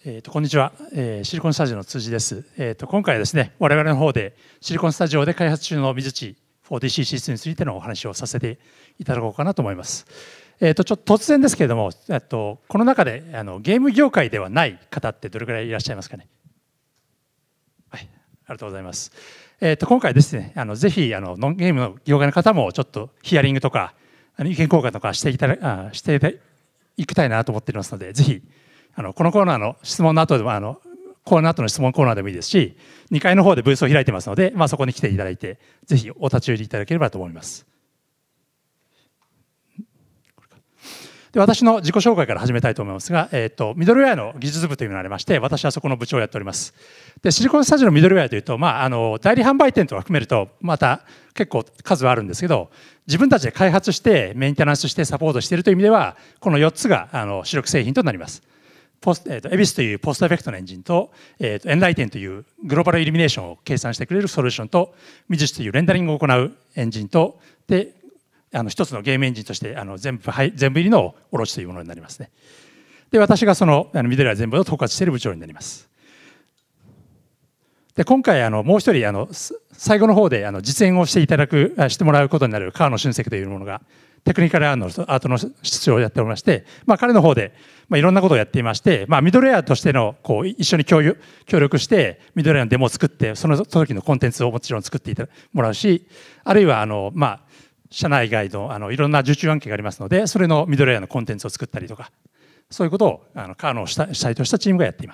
こんにちは、シリコンスタジオの辻です。今回はですね、我々の方でシリコンスタジオで開発中の水地 4DC システムについてのお話をさせていただこうかなと思います。ちょっと突然ですけれども、この中でゲーム業界ではない方ってどれくらいいらっしゃいますかね。はい、ありがとうございます。今回ですね、ぜひノンゲームの業界の方もちょっとヒアリングとか意見交換とかしていきたいなと思っていますので、ぜひこのコーナーの質問の後でもコーナー後の質問コーナーでもいいですし、2階の方でブースを開いてますので、そこに来ていただいて、ぜひお立ち寄りいただければと思います。で、私の自己紹介から始めたいと思いますが、ミドルウェアの技術部というのがありまして、私はそこの部長をやっております。で、シリコンスタジオのミドルウェアというと、代理販売店とか含めると、また結構数はあるんですけど、自分たちで開発して、メンテナンスして、サポートしているという意味では、この4つが主力製品となります。エビスというポストエフェクトのエンジンと、エンライテンというグローバルイルミネーションを計算してくれるソリューションと、ミジュシというレンダリングを行うエンジンと、で、一つのゲームエンジンとして全部入りの卸というものになりますね。で、私がそのミドルウェア全部を統括している部長になります。で、今回もう一人最後の方で実演をしてもらうことになる川野俊石というものがテクニカルアートの室長をやっておりまして、彼の方でいろんなことをやっていまして、ミドルウェアとしての一緒に協力してミドルウェアのデモを作って、その時のコンテンツをもちろん作ってもらうし、あるいは社内外のいろんな受注案件がありますので、それのミドルウェアのコンテンツを作ったりとか、そういうことを川野を主体としたチームがやっています。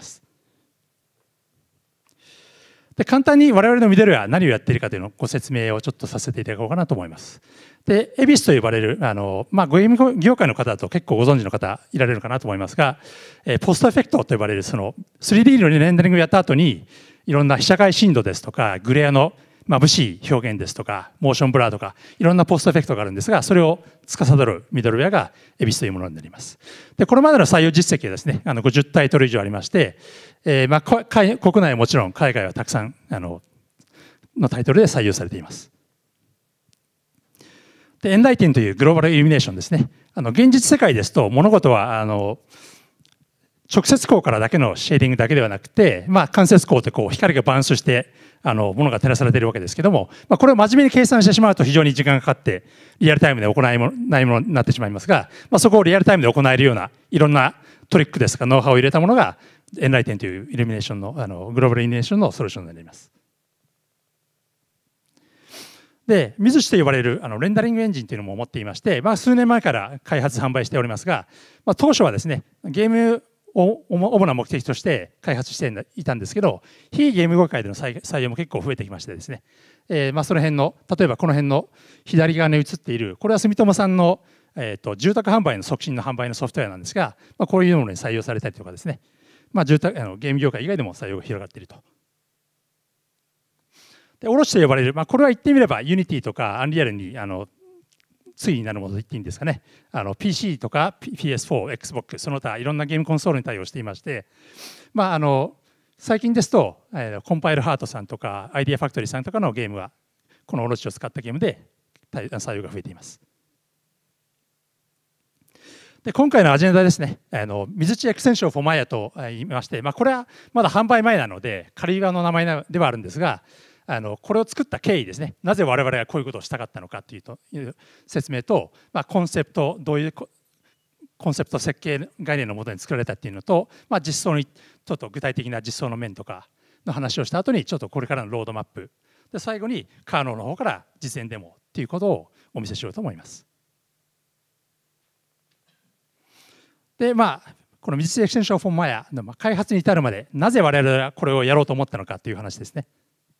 で、簡単に我々のミドルウェア何をやっているかというのをご説明をちょっとさせていただこうかなと思います。で、エビスと呼ばれるゲーム業界の方だと結構ご存知の方いられるかなと思いますが、ポストエフェクトと呼ばれるその 3D のレンダリングをやった後にいろんな被写界深度ですとかグレアの眩しい表現ですとかモーションブラーとかいろんなポストエフェクトがあるんですが、それを司るミドルウェアがエビスというものになります。で、これまでの採用実績はですね、50タイトル以上ありまして、国内はもちろん海外はたくさんのタイトルで採用されています。で、エンライテンというグローバルイルミネーションですね。現実世界ですと物事は直接光からだけのシェーディングだけではなくて、間接光って光がバウンスして物が照らされているわけですけども、これを真面目に計算してしまうと非常に時間がかかってリアルタイムで行えないものになってしまいますが、そこをリアルタイムで行えるようないろんなトリックですとかノウハウを入れたものがエンライテンというイルミネーションのグローバルイルミネーションのソリューションになります。で、水地と呼ばれるレンダリングエンジンというのも持っていまして、数年前から開発販売しておりますが、当初はですね、ゲームを主な目的として開発していたんですけど、非ゲーム業界での採用も結構増えてきましてですね、その辺の例えばこの辺の左側に映っているこれは住友さんの、住宅販売の促進の販売のソフトウェアなんですが、こういうものに採用されたりとかですね、ゲーム業界以外でも採用が広がっていると。で、卸と呼ばれる、これは言ってみればユニティとかアンリアルに対になるものと言っていいんですかね。PC とか PS4、Xbox、その他いろんなゲームコンソールに対応していまして、最近ですと、コンパイルハートさんとかアイディアファクトリーさんとかのゲームはこの卸を使ったゲームで採用が増えています。で、今回のアジェンダですね、水地エクステンションフォーマイヤと言いまして、これはまだ販売前なので仮側の名前ではあるんですが、これを作った経緯ですね、なぜ我々がこういうことをしたかったのかという説明と、コンセプト、どういうコンセプト設計概念のもとに作られたっていうのと、実装にちょっと具体的な実装の面とかの話をした後にちょっとこれからのロードマップで、最後にカーノの方から実演デモっていうことをお見せしようと思います。で、この水地エクステンションフォーマイヤの開発に至るまでなぜ我々がこれをやろうと思ったのかという話ですね。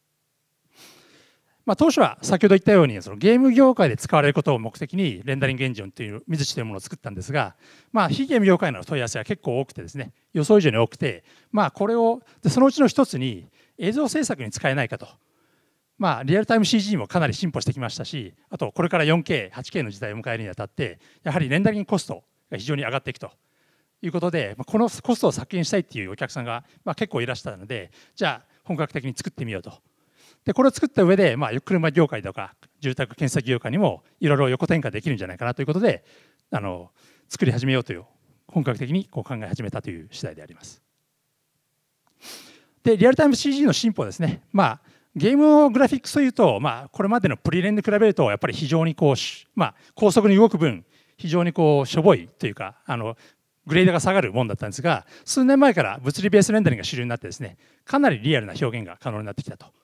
当初は先ほど言ったようにそのゲーム業界で使われることを目的にレンダリングエンジンという水地というものを作ったんですが、非ゲーム業界の問い合わせは結構多くてですね、予想以上に多くて、これをそのうちの一つに映像制作に使えないかと。リアルタイム CG もかなり進歩してきましたし、あとこれから 4K、8K の時代を迎えるにあたってやはりレンダリングコストが非常に上がっていくということで、このコストを削減したいっていうお客さんが結構いらっしゃったので、じゃあ本格的に作ってみようと。で、これを作った上で、車業界とか住宅建設業界にもいろいろ横転換できるんじゃないかなということで作り始めようという本格的に考え始めたという次第であります。 で、リアルタイム CG の進歩ですね。ゲームのグラフィックスというと、これまでのプリレンに比べると、やっぱり非常に高速に動く分、非常にしょぼいというか、グレードが下がるものだったんですが、数年前から物理ベースレンダリングが主流になってですね、かなりリアルな表現が可能になってきたと。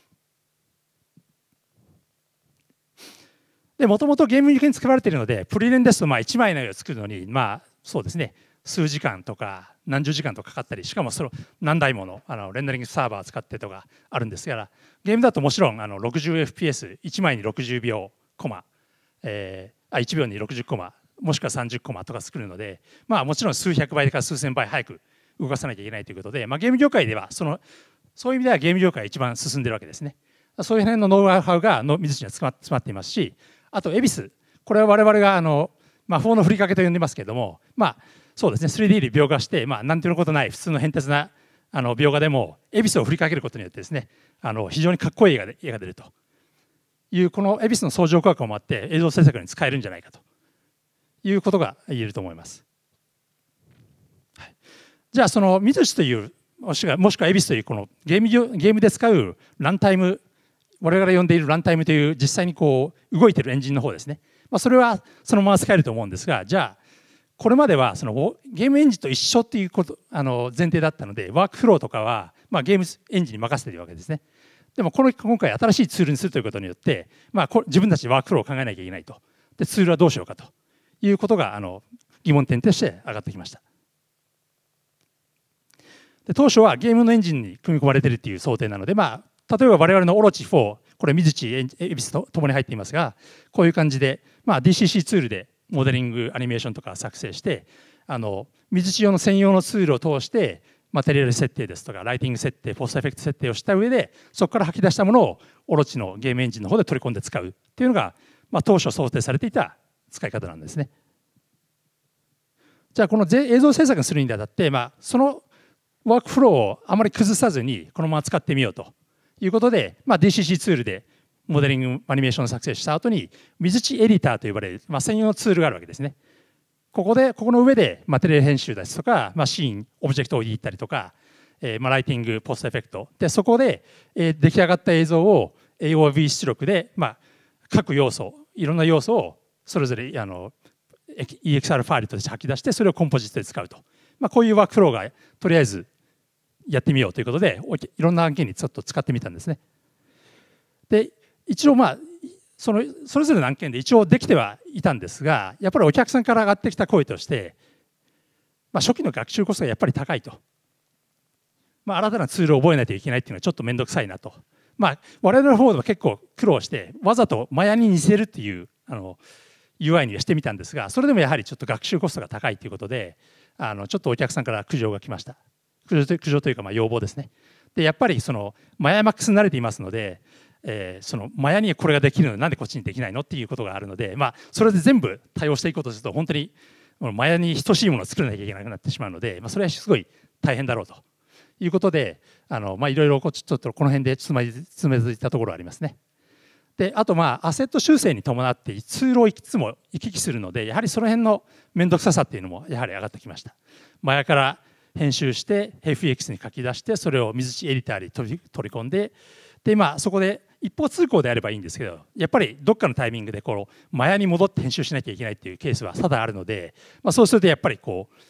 で、もともとゲーム向けに使われているので、プリレンですと1枚の絵を作るのに、そうですね、数時間とか何十時間とかかったり、しかもその何台ものレンダリングサーバーを使ってとかあるんですが、ゲームだともちろん60fps、1枚に60秒コマ、1秒に60コマ、もしくは30コマとか作るので、もちろん数百倍から数千倍早く動かさなきゃいけないということで、ゲーム業界ではそういう意味ではゲーム業界が一番進んでるわけですね。そういう辺のノウハウが水地には詰まっていますし、あと、恵比寿。これは我々が魔法のふりかけと呼んでますけれども、そうですね、3D で描画して、なんていうことない普通の変哲な描画でも、恵比寿を振りかけることによってですね、非常にかっこいい絵が出るという、この恵比寿の相乗効果もあって、映像制作に使えるんじゃないかということが言えると思います。はい、じゃあ、その水地という、もしくは恵比寿という、このゲームで使うランタイム、我々が呼んでいるランタイムという実際に動いているエンジンの方ですね。それはそのまま使えると思うんですが、じゃあこれまではそのゲームエンジンと一緒っていうこと前提だったので、ワークフローとかはゲームエンジンに任せているわけですね。でも今回新しいツールにするということによって、自分たちでワークフローを考えなきゃいけないと。でツールはどうしようかということが疑問点として上がってきました。で当初はゲームのエンジンに組み込まれているという想定なので、例えば我々のオロチ4、これ水地、恵比寿ともに入っていますが、こういう感じで、DCC ツールでモデリング、アニメーションとか作成して、水地用の専用のツールを通して、マテリアル設定ですとか、ライティング設定、ポストエフェクト設定をした上で、そこから吐き出したものをオロチのゲームエンジンの方で取り込んで使うっていうのが、当初想定されていた使い方なんですね。じゃあ、この映像制作にするにあたって、そのワークフローをあまり崩さずに、このまま使ってみようということで、DCC ツールでモデリングアニメーションを作成した後に、水地エディターと呼ばれる、専用のツールがあるわけですね。ここの上でマテリアル編集ですとか、シーン、オブジェクトをいじったりとか、ライティング、ポストエフェクト。で、そこで出来上がった映像を AOV 出力で、各要素、いろんな要素をそれぞれEXR ファイルとして吐き出して、それをコンポジットで使うと。こういうワークフローがとりあえずやってみようということで、いろんな案件にちょっと使ってみたんですね。で、一応それぞれの案件で一応できてはいたんですが、やっぱりお客さんから上がってきた声として、初期の学習コストがやっぱり高いと。新たなツールを覚えないといけないっていうのはちょっと面倒くさいなと。我々の方では結構苦労して、わざとマヤに似せるっていうUI にはしてみたんですが、それでもやはりちょっと学習コストが高いということで、ちょっとお客さんから苦情が来ました。苦情というか要望ですね。で、やっぱりマヤマックスに慣れていますので、マヤにこれができるのでなんでこっちにできないのっていうことがあるので、それで全部対応していこうとすると本当にマヤに等しいものを作らなきゃいけなくなってしまうので、それはすごい大変だろうということで、いろいろちょっとこの辺でつまずいたところがありますね。で、あとアセット修正に伴ってツールをいくつも行き来するので、やはりその辺の面倒くささっていうのもやはり上がってきました。マヤから編集して FX に書き出して、それを水地エディターに取り込んで、そこで一方通行であればいいんですけど、やっぱりどっかのタイミングでマヤに戻って編集しなきゃいけないっていうケースは多々あるので、そうするとやっぱりツ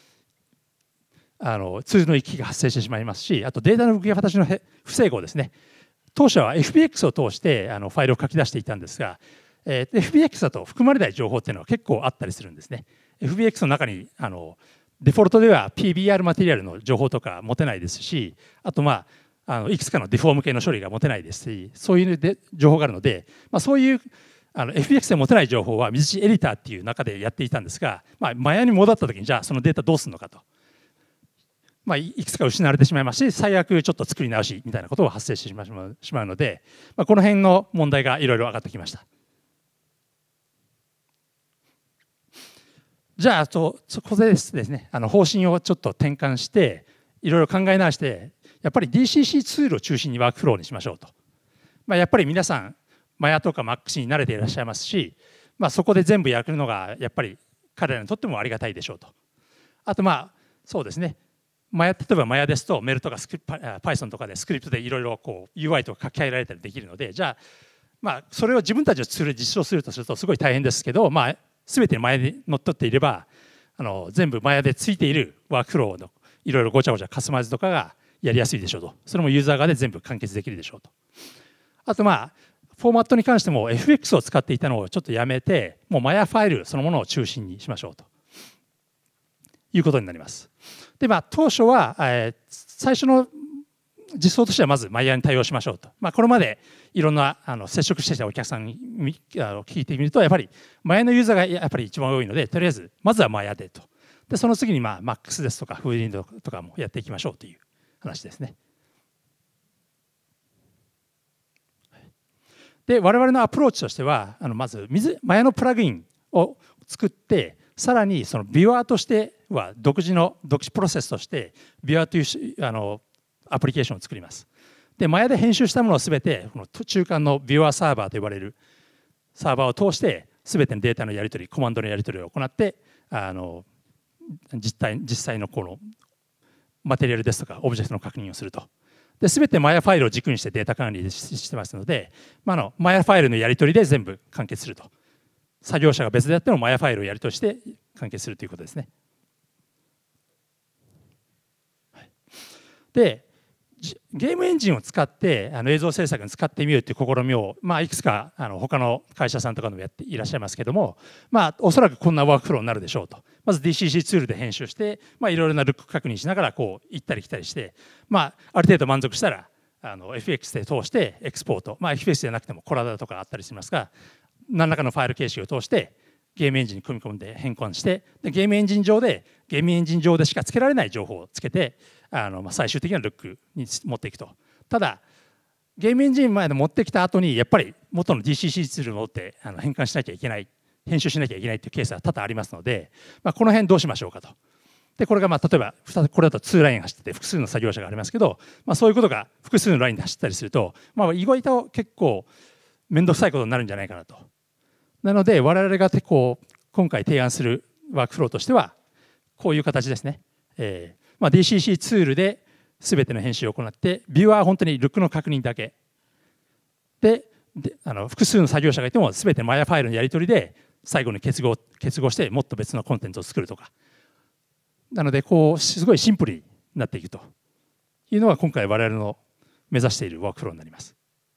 ールの行き来が発生してしまいますし、あとデータの受け渡しの不整合ですね。当初は FBX を通してファイルを書き出していたんですが、FBX だと含まれない情報っていうのは結構あったりするんですね。FBX の中にデフォルトでは PBR マテリアルの情報とか持てないですし、あといくつかのデフォーム系の処理が持てないですし、そういう情報があるので、そういうFBX で持てない情報は水地エディターっていう中でやっていたんですが、マヤに戻った時にじゃあそのデータどうするのかと。いくつか失われてしまいますし、最悪ちょっと作り直しみたいなことが発生してしまうので、この辺の問題がいろいろ上がってきました。じゃあそこでですね、方針をちょっと転換していろいろ考え直して、やっぱり DCC ツールを中心にワークフローにしましょうと。やっぱり皆さんマヤとか MAX に慣れていらっしゃいますし、そこで全部やるのがやっぱり彼らにとってもありがたいでしょうと。あとそうですね、 例えばマヤですとメルとかPython とかでスクリプトでいろいろこう UI とか書き換えられたりできるので、じゃあそれを自分たちのツールで実装するとするとすごい大変ですけど、全てマヤにのっとっていれば全部マヤでついているワークフローのいろいろごちゃごちゃカスタマイズとかがやりやすいでしょうと。それもユーザー側で全部完結できるでしょうと。あとフォーマットに関しても FX を使っていたのをちょっとやめて、もうマヤファイルそのものを中心にしましょうということになります。で当初は、最初の実装としてはまずマヤに対応しましょうと。これまでいろんな接触してきたお客さんに聞いてみると、やっぱりマヤのユーザーがやっぱり一番多いので、とりあえずまずはマヤでと。でその次にMAX ですとかフーディンドとかもやっていきましょうという話ですね。で我々のアプローチとしてはまずマヤのプラグインを作って、さらにそのビュアーとしては独自プロセスとしてビュアーというアプリケーションを作ります。でマヤで編集したものをすべてこの中間のビュアーサーバーと呼ばれるサーバーを通してすべてのデータのやり取り、コマンドのやり取りを行って実際のこのマテリアルですとかオブジェクトの確認をすると。すべてマヤファイルを軸にしてデータ管理してますので、マヤファイルのやり取りで全部完結すると。作業者が別であってもマヤファイルをやり取りして完結するということですね。でゲームエンジンを使って映像制作に使ってみるという試みを、いくつか他の会社さんとかでもやっていらっしゃいますけども、おそらくこんなワークフローになるでしょうと。まず DCC ツールで編集して、いろいろなルック確認しながらこう行ったり来たりして、ある程度満足したらFX で通してエクスポート、FX じゃなくてもコラダとかあったりしますが、何らかのファイル形式を通してゲームエンジンに組み込んで変換して、ゲームエンジン上でしかつけられない情報をつけて最終的なルックに持っていくと。ただゲームエンジンまで持ってきた後にやっぱり元の DCC ツールを持って変換しなきゃいけない、編集しなきゃいけないというケースが多々ありますので、この辺どうしましょうかと。でこれが例えばこれだと2ライン走ってて複数の作業者がありますけど、そういうことが複数のラインで走ったりすると、意外と結構面倒くさいことになるんじゃないかなと。なので我々が今回提案するワークフローとしてはこういう形ですね。DCC ツールで全ての編集を行って、ビューは本当にルックの確認だけで、複数の作業者がいても全てマヤファイルのやり取りで最後に結合してもっと別のコンテンツを作るとか、なのですごいシンプルになっていくというのが今回我々の目指しているワークフローになります。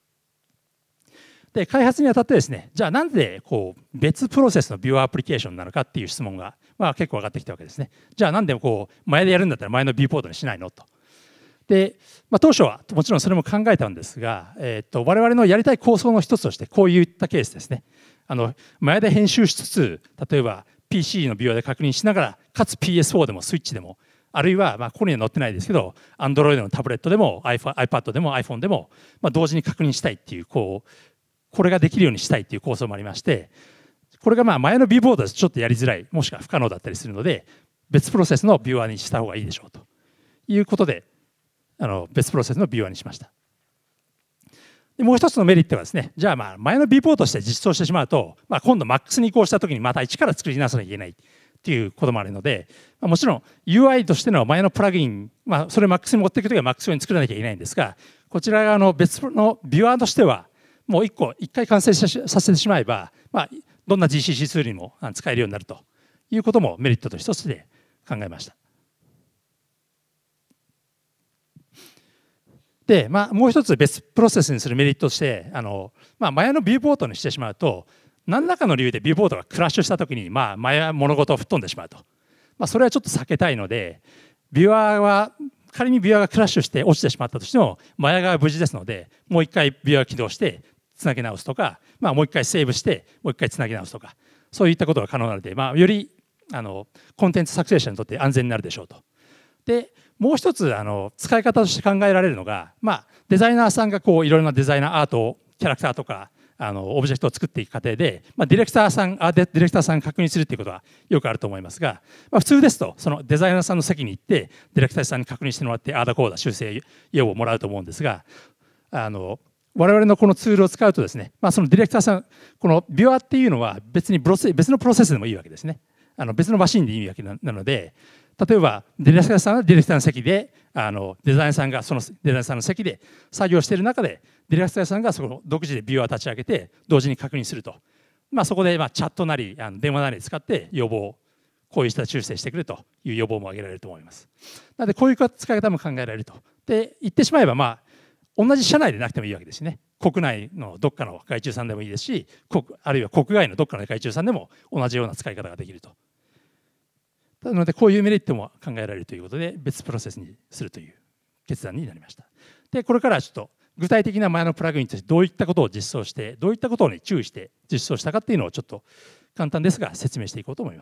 で開発にあたってですね、じゃあなんで別プロセスのビューアプリケーションなのかっていう質問が結構上がってきたわけですね。じゃあなんで前でやるんだったら前のビューポートにしないのと。で、当初はもちろんそれも考えたんですが、我々のやりたい構想の一つとしてこういったケースですね。前で編集しつつ、例えば PC のビューで確認しながら、かつ PS4 でもスイッチでも、あるいはここには載ってないですけど Android のタブレットでも iPad でも iPhone でも同時に確認したいっていうこれができるようにしたいっていう構想もありまして、これが前のビューボードだとちょっとやりづらい、もしくは不可能だったりするので、別プロセスのビューアーにした方がいいでしょうということで、別プロセスのビューアーにしました。でもう一つのメリットはですね、じゃあ前のビューポートとして実装してしまうと、今度 MAX に移行したときにまた一から作り直さなきゃいけないっていうこともあるので、もちろん UI としての前のプラグイン、それを MAX に持っていくときは MAX 用に作らなきゃいけないんですが、こちら側の別のビューアーとしては、もう一回完成させてしまえば、どんな GCC ツールにも使えるようになるということもメリットと一つで考えました。で、もう一つ別プロセスにするメリットとして、前のビューポートにしてしまうと、何らかの理由でビューポートがクラッシュしたときに、前は物事を吹っ飛んでしまうと。それはちょっと避けたいので、仮にビューアーがクラッシュして落ちてしまったとしても、前側は無事ですので、もう一回ビューアー起動してつなげ直すとか、もう一回セーブしてもう一回つなげ直すとか、そういったことが可能なので、よりコンテンツ作成者にとって安全になるでしょうと。でもう一つ使い方として考えられるのが、デザイナーさんがいろいろなデザイナーアートキャラクターとかオブジェクトを作っていく過程で、ディレクターさん確認するっていうことはよくあると思いますが、普通ですとそのデザイナーさんの席に行ってディレクターさんに確認してもらってだこうだ修正要望をもらうと思うんですが、我々のこのツールを使うとですね、そのディレクターさん、このビュアーっていうのは別のプロセスでもいいわけですね。別のマシンでいいわけなので、 例えばディレクターさんはディレクターの席でデザイナーさんがそのデザイナーさんの席で作業している中でディレクターさんがそこ独自でビューアーを立ち上げて同時に確認すると、そこでチャットなり電話なり使って予防、こういう人は修正してくれという予防も挙げられると思います。なのでこういう使い方も考えられると。で言ってしまえば同じ社内でなくてもいいわけですね。国内のどっかの外注さんでもいいですし、あるいは国外のどっかの外注さんでも同じような使い方ができると。なのでこういうメリットも考えられるということで別プロセスにするという決断になりました。でこれからちょっと具体的な前のプラグインとしてどういったことを実装してどういったことに注意して実装したかっていうのをちょっと簡単ですが説明していこうと思います。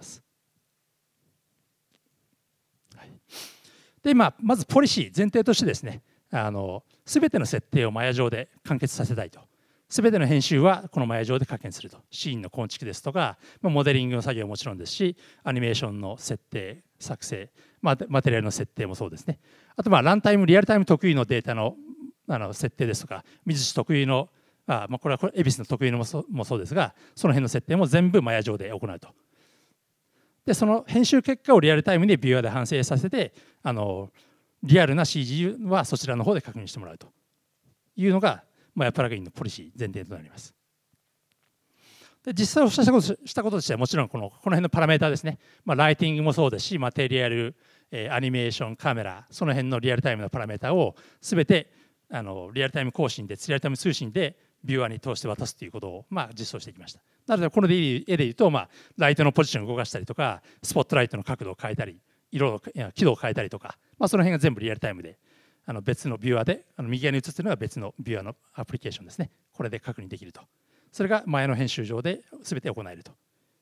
でまずポリシー前提としてですね、全ての設定をマヤ上で完結させたいと。全ての編集はこのマヤ上で確認すると。シーンの構築ですとか、モデリングの作業はもちろんですし、アニメーションの設定、作成、マテリアルの設定もそうですね。あとランタイム、リアルタイム得意のデータの設定ですとか、水地特有の、これは恵比寿の得意のもそうですが、その辺の設定も全部マヤ上で行うと。で、その編集結果をリアルタイムにビューアーで反省させて、リアルな CG はそちらの方で確認してもらうというのが、マヤプラグインのポリシー前提となります。で実際したこととしてはもちろんこの辺のパラメータですね、ライティングもそうですし、マテリアル、アニメーション、カメラ、その辺のリアルタイムのパラメータを全てリアルタイム更新で、リアルタイム通信でビューアーに通して渡すということを実装していきました。なのでこの絵で言うと、ライトのポジションを動かしたりとか、スポットライトの角度を変えたり、輝度を変えたりとか、その辺が全部リアルタイムで別のビューアーで右側に映っているのは別のビューアーのアプリケーションですね。これで確認できると。それが前の編集上で全て行えると。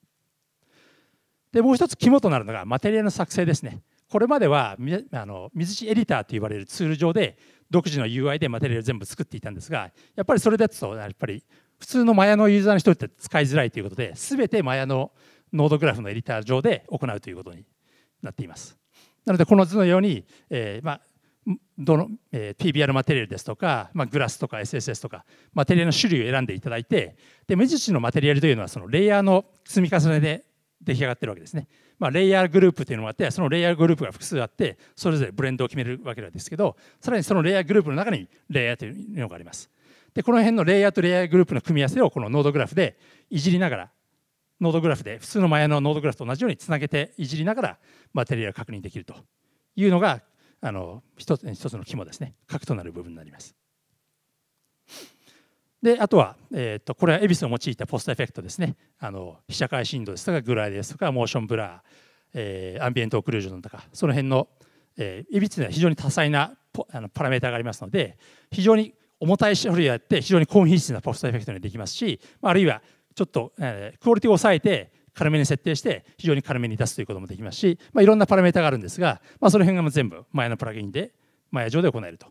でもう一つ肝となるのがマテリアルの作成ですね。これまでは水地エディターと呼ばれるツール上で独自の UI でマテリアルを全部作っていたんですが、やっぱりそれだとやっぱり普通のマヤのユーザーの人って使いづらいということで、全てマヤのノードグラフのエディター上で行うということになっています。なのでこの図のように、PBR マテリアルですとか、グラスとか SSS とかマテリアルの種類を選んでいただいて、で無印のマテリアルというのはそのレイヤーの積み重ねで出来上がっているわけですね。レイヤーグループというのがあって、そのレイヤーグループが複数あってそれぞれブレンドを決めるわけなんですけど、さらにそのレイヤーグループの中にレイヤーというのがあります。でこの辺のレイヤーとレイヤーグループの組み合わせをこのノードグラフでいじりながら、ノードグラフで普通のマヤのノードグラフと同じようにつなげていじりながらマテリアルを確認できるというのが一つの肝ですね。核となる部分になります。であとは、これは恵比寿を用いたポストエフェクトですね。被写界深度ですとかグライですとかモーションブラー、アンビエントオクルージョンとかその辺の恵比寿には非常に多彩なパラメータがありますので、非常に重たい処理をやって非常に高品質なポストエフェクトにできますし、あるいはちょっとクオリティを抑えて軽めに設定して非常に軽めに出すということもできますし、いろんなパラメータがあるんですが、その辺が全部マヤのプラグインでマヤ上で行えると。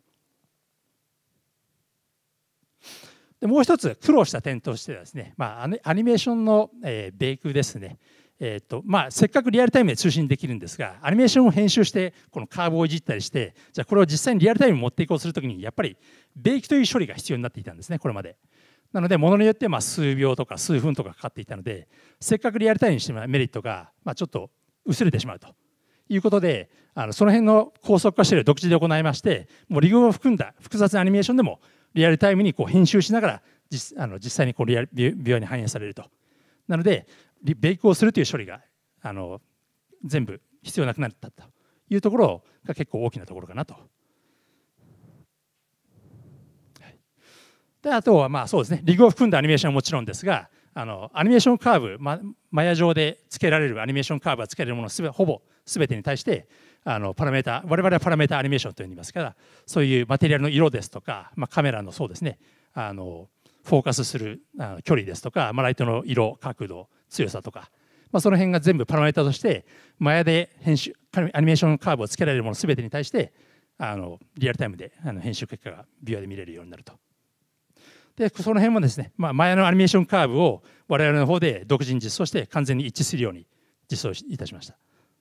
でもう一つ苦労した点としてはですね、アニメーションのベイクですね。せっかくリアルタイムで通信できるんですが、アニメーションを編集してこのカーブをいじったりして、じゃあこれを実際にリアルタイムに持っていこうとするときにやっぱりベイクという処理が必要になっていたんですね、これまで。なのでものによって数秒とか数分とかかかっていたので、せっかくリアルタイムにしてもメリットがちょっと薄れてしまうということで、その辺の高速化している独自で行いまして、もうリグを含んだ複雑なアニメーションでもリアルタイムに編集しながら実際にビューアーに反映されると。なのでベイクをするという処理が全部必要なくなったというところが結構大きなところかなと。であとはそうですね、リグを含んだアニメーションはもちろんですが、アニメーションカーブ、マヤ上でつけられるアニメーションカーブがつけられるものほぼ全てに対してパラメータ、我々はパラメータアニメーションと言いますから、そういうマテリアルの色ですとか、カメラのそうですね、フォーカスする距離ですとか、ライトの色、角度、強さとか、その辺が全部パラメータとしてマヤでアニメーションカーブをつけられるもの全てに対してリアルタイムで編集結果がビューアーで見れるようになると。でその辺もですね、マヤのアニメーションカーブを我々の方で独自に実装して完全に一致するように実装いたしました。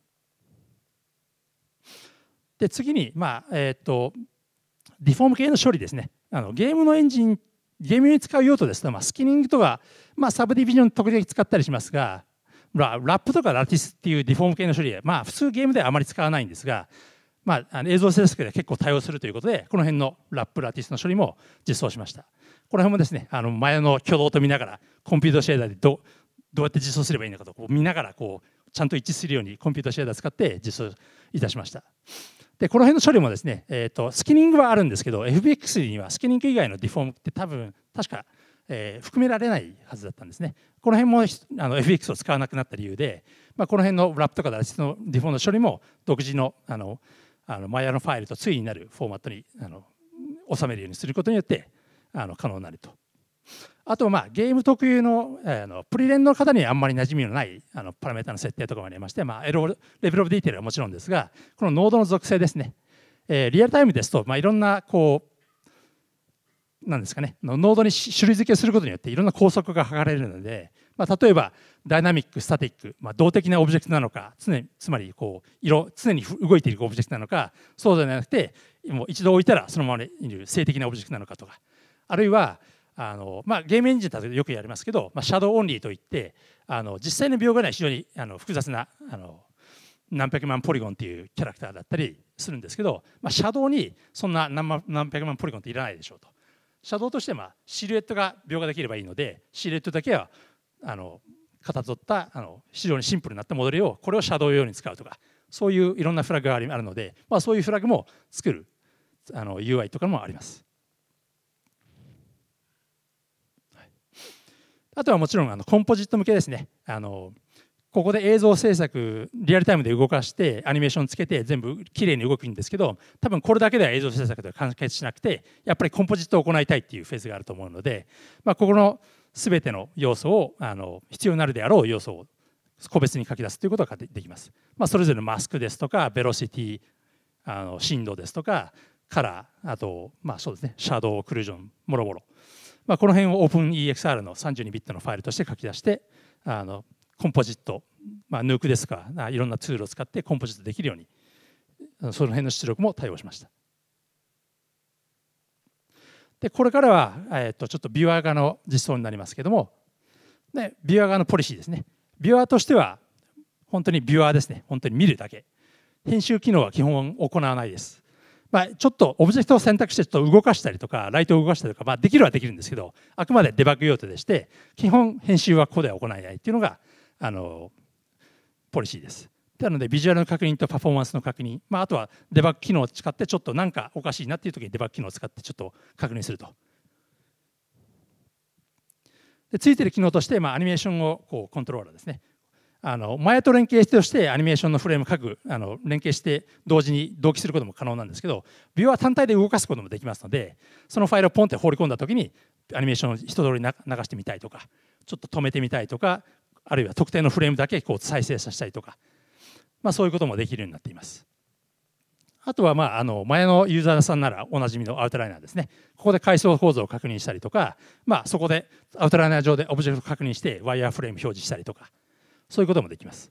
で次に、ディフォーム系の処理ですね。ゲームのエンジン、ゲームに使う用途ですと、スキニングとか、サブディビジョン時々使ったりしますが、 ラップとかラティスっていうディフォーム系の処理は、普通ゲームではあまり使わないんですが、映像制作で結構対応するということで、この辺のラップ、ラティスの処理も実装しました。この辺もですね、前の挙動と見ながら、コンピュータシェーダーでどうやって実装すればいいのかと見ながらちゃんと一致するようにコンピュータシェーダーを使って実装いたしました。で、この辺の処理もですね、スキニングはあるんですけど、FBX にはスキニング以外のディフォームって確か、含められないはずだったんですね。この辺もFBX を使わなくなった理由で、この辺のラップとかラティスのディフォームの処理も独自のマイヤーのファイルと対になるフォーマットに収めるようにすることによって可能になると。あとゲーム特有のプリレンの方にあんまり馴染みのないパラメータの設定とかもありまして、レベルオブディテールはもちろんですが、このノードの属性ですね、リアルタイムですといろんななんですかね、ノードに種類付けすることによっていろんな拘束が図れるので、例えばダイナミック、スタティック、動的なオブジェクトなのか、つまり常に動いているオブジェクトなのか、そうじゃなくてもう一度置いたらそのままいる静的なオブジェクトなのかとか、あるいはゲームエンジンだとよくやりますけど、シャドウオンリーといって実際の描画には非常に複雑な何百万ポリゴンっていうキャラクターだったりするんですけど、シャドウにそんな何百万ポリゴンっていらないでしょうと。シャドウとしてシルエットが描画できればいいので、シルエットだけはかたどった非常にシンプルになったモデルをこれをシャドウ用に使うとか、そういういろんなフラグがあるので、そういうフラグも作るUI とかもあります。あとはもちろんコンポジット向けですね。ここで映像制作リアルタイムで動かしてアニメーションつけて全部きれいに動くんですけど、多分これだけでは映像制作では完結しなくて、やっぱりコンポジットを行いたいっていうフェーズがあると思うので、ここの全ての要素を必要になるであろう要素を個別に書き出すということができます。それぞれのマスクですとかベロシティ、振動ですとかカラー、あとそうですね、シャドウ、オクルージョンもろもろ、この辺を OpenEXR の32ビットのファイルとして書き出してコンポジット、ヌークですか、いろんなツールを使ってコンポジットできるようにその辺の出力も対応しました。でこれからは、ちょっとビュアー側の実装になりますけども、ビュアー側のポリシーですね。ビュアーとしては本当にビュアーですね。本当に見るだけ。編集機能は基本行わないです。ちょっとオブジェクトを選択してちょっと動かしたりとかライトを動かしたりとか、できるはできるんですけど、あくまでデバッグ用途でして基本編集はここでは行えないっていうのがポリシーです。なのでビジュアルの確認とパフォーマンスの確認、あとはデバッグ機能を使ってちょっとなんかおかしいなっていう時にデバッグ機能を使ってちょっと確認すると。でついてる機能としてアニメーションをコントローラーですね。前と連携としてアニメーションのフレーム連携して同時に同期することも可能なんですけど、ビュアー単体で動かすこともできますので、そのファイルをポンって放り込んだ時にアニメーションを一通り流してみたいとか、ちょっと止めてみたいとか、あるいは特定のフレームだけ再生させたりとか、そういうこともできるようになっています。あとは前のユーザーさんならおなじみのアウトライナーですね。ここで階層構造を確認したりとか、そこでアウトライナー上でオブジェクトを確認してワイヤーフレーム表示したりとか、そういうこともできます。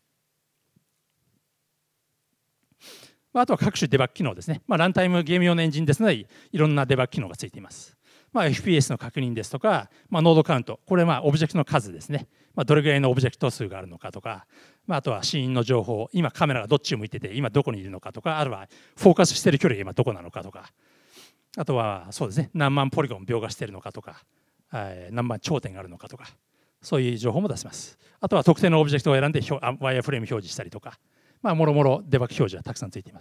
あとは各種デバッグ機能ですね。ランタイムゲーム用のエンジンですので、いろんなデバッグ機能がついています。FPS の確認ですとか、ノードカウント、これはオブジェクトの数ですね。どれぐらいのオブジェクト数があるのかとか、あとはシーンの情報、今カメラがどっちを向いてて、今どこにいるのかとか、あるいはフォーカスしている距離が今どこなのかとか、あとはそうですね、何万ポリゴン描画しているのかとか、何万頂点があるのかとか、そういう情報も出せます。あとは特定のオブジェクトを選んでワイヤーフレーム表示したりとか、もろもろデバッグ表示はたくさんついています。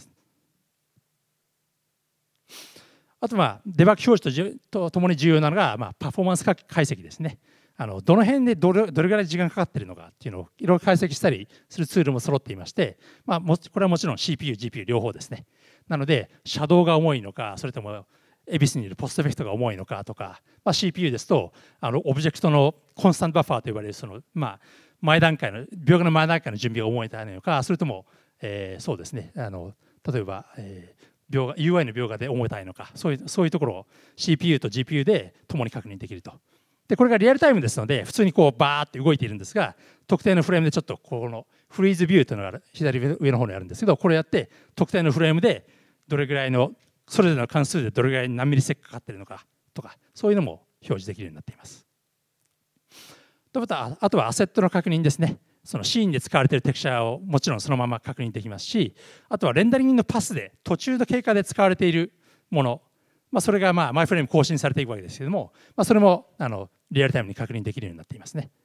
あとデバッグ表示とともに重要なのがパフォーマンス解析ですね。どの辺でどれぐらい時間かかっているのかっていうのをいろいろ解析したりするツールも揃っていまして、これはもちろん CPU、GPU 両方ですね。なのでシャドウが重いのか、それともエビスにいるポストエフェクトが重いのかとか、CPU ですとオブジェクトのコンスタントバッファーと呼ばれる前段階の描画の前段階の準備が重いのか、それとも、そうですね、例えば、UI の描画で重たいのか、そういうところを CPU と GPU で共に確認できると。でこれがリアルタイムですので普通にバーって動いているんですが、特定のフレームでちょっとこのフリーズビューというのが左上の方にあるんですけど、これやって特定のフレームでどれぐらいのそれぞれの関数でどれぐらい何ミリセックかかっているのかとか、そういうのも表示できるようになっています。あとはアセットの確認ですね。 そのシーンで使われているテクスチャーをもちろんそのまま確認できますし、あとはレンダリングのパスで途中の経過で使われているもの、それがマイフレーム更新されていくわけですけれども、それもリアルタイムに確認できるようになっていますね。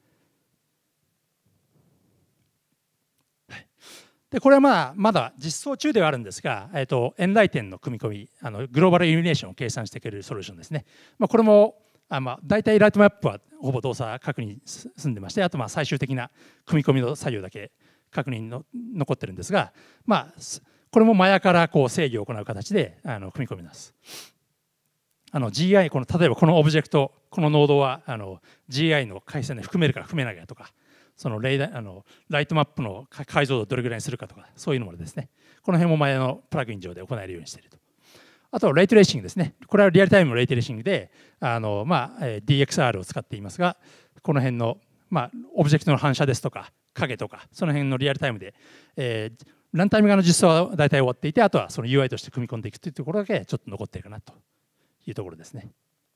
でこれはまだ実装中ではあるんですが、エンライテンの組み込み、グローバルイルミネーションを計算してくれるソリューションですね。これも大体ライトマップはほぼ動作確認済んでまして、あと最終的な組み込みの作業だけ確認の残ってるんですが、これもマヤから制御を行う形で組み込みます。GI、例えばこのオブジェクト、このノードはGI の回線で含めるか含めないかとか、そのライトマップの解像度をどれぐらいにするかとか、そういうのもですね、この辺もマヤのプラグイン上で行えるようにしていると。あとはレイトレーシングですね。これはリアルタイムのレイトレーシングでDXR を使っていますが、この辺のオブジェクトの反射ですとか影とか、その辺のリアルタイムで、ランタイム側の実装は大体終わっていて、あとはその UI として組み込んでいくというところだけちょっと残っているかなというところですね。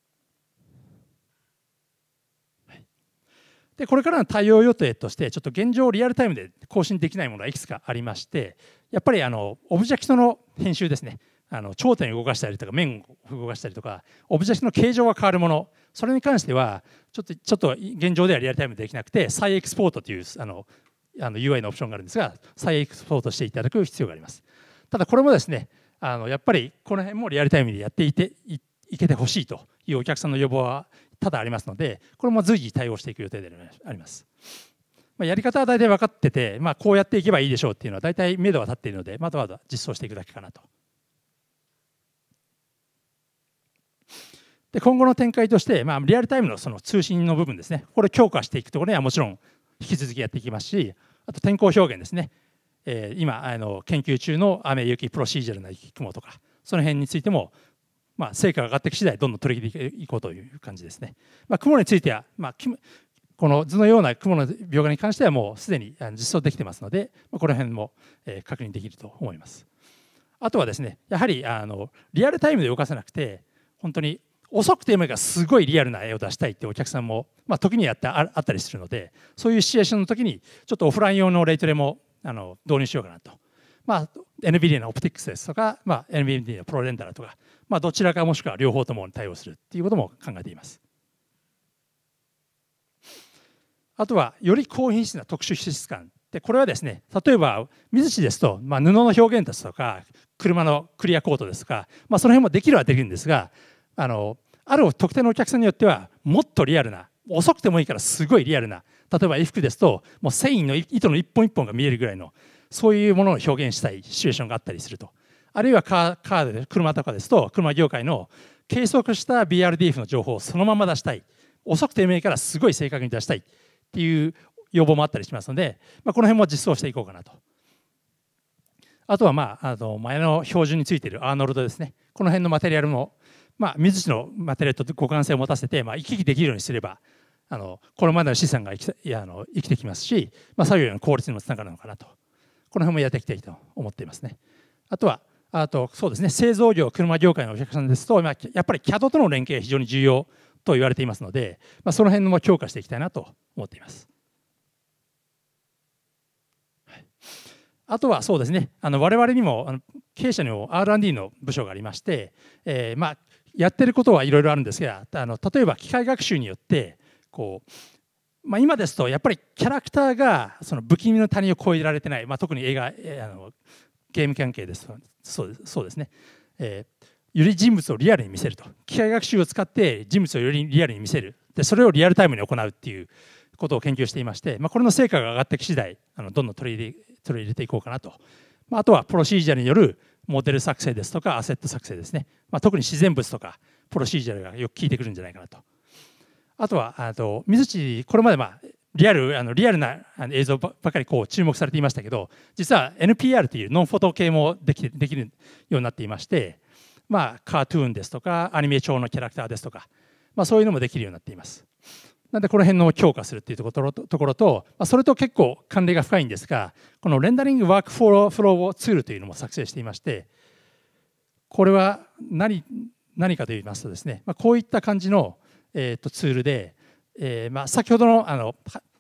でこれからの対応予定として、ちょっと現状リアルタイムで更新できないものはいくつかありまして、やっぱりオブジェクトの編集ですね。頂点を動かしたりとか面を動かしたりとか、オブジェクトの形状が変わるもの、それに関してはちょっと現状ではリアルタイムでできなくて、再エクスポートというUI のオプションがあるんですが、再エクスポートしていただく必要があります。ただこれもですね、やっぱりこの辺もリアルタイムでやっていけてほしいというお客さんの要望は多々ありますので、これも随時対応していく予定であります。やり方は大体分かってて、こうやっていけばいいでしょうっていうのは大体目処は立っているので、まだまだ実装していくだけかなと。で今後の展開として、リアルタイムのその通信の部分ですね、これを強化していくところにはもちろん引き続きやっていきますし、あと天候表現ですね、今研究中の雨雪プロシージャルな雲とか、その辺についても成果が上がっていく次第どんどん取り入れていこうという感じですね。雲については、この図のような雲の描画に関してはもうすでに実装できてますので、この辺も確認できると思います。あとはですね、やはりリアルタイムで動かさなくて、本当に遅くてもすごいリアルな絵を出したいってお客さんも、時にあったりするので、そういうシチュエーションの時にちょっとオフライン用のレイトレも導入しようかなと。NVIDIA のオプティクスですとか、NVIDIA のプロレンダラとか、どちらかもしくは両方とも対応するっていうことも考えています。あとはより高品質な特殊質感で、これはですね、例えば水地ですと、布の表現ですとか車のクリアコートですとか、その辺もできるはできるんですが、ある特定のお客さんによってはもっとリアルな、遅くてもいいからすごいリアルな、例えば衣服ですともう繊維の糸の一本一本が見えるぐらいの、そういうものを表現したいシチュエーションがあったりすると。あるいはカーで車とかですと、車業界の計測した BRDF の情報をそのまま出したい、遅くてもいいからすごい正確に出したいっていう要望もあったりしますので、この辺も実装していこうかなと。あとは前の標準についているアーノルドですね。この辺のマテリアルも水地のマテリアルと互換性を持たせて行き来できるようにすれば、これまでの資産が生きてきますし、作業の効率にもつながるのかなと。この辺もやっていきたいと思っていますね。あとそうですね、製造業、車業界のお客さんですと、やっぱり CAD との連携が非常に重要と言われていますので、その辺も強化していきたいなと思っています。あとはそうですね、我々にも経営者にも R&D の部署がありまして、やってることはいろいろあるんですが、例えば機械学習によって今ですとやっぱりキャラクターがその不気味の谷を越えられてない、特に映画ゲーム関係ですとそうですね、より人物をリアルに見せると、機械学習を使って人物をよりリアルに見せる、でそれをリアルタイムに行うっていうことを研究していまして、これの成果が上がっていく次第どんどん取り入れていこうかなと。あとはプロシージャルによるモデル作成ですとかアセット作成ですね、特に自然物とかプロシージャルがよく効いてくるんじゃないかなと。あとは水地、これまでリアルな映像ばかり注目されていましたけど、実は NPR というノンフォト系もできるようになっていまして、カートゥーンですとかアニメ調のキャラクターですとか、そういうのもできるようになっています。なのでこの辺の強化するっていうところと、それと結構関連が深いんですが、このレンダリングワークフローツールというのも作成していまして、これは何かと言いますとですね、こういった感じのツールで、先ほどの